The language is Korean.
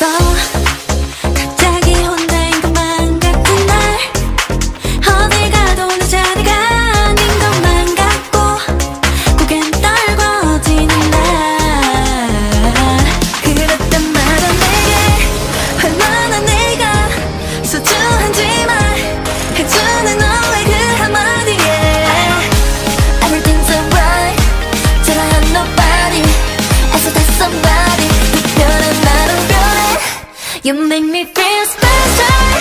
갑자기 혼자인 것만 같은 날 어딜 가도 내 자리가 아닌 것만 같고 고개는 떨궈지는 날 그랬단 말야 내게 얼마나 내가 소중한지 말해주는 너의 그 한마디에 Everything's alright 저라한 nobody 애써 다 somebody 특별한 나로 변해 You make me feel special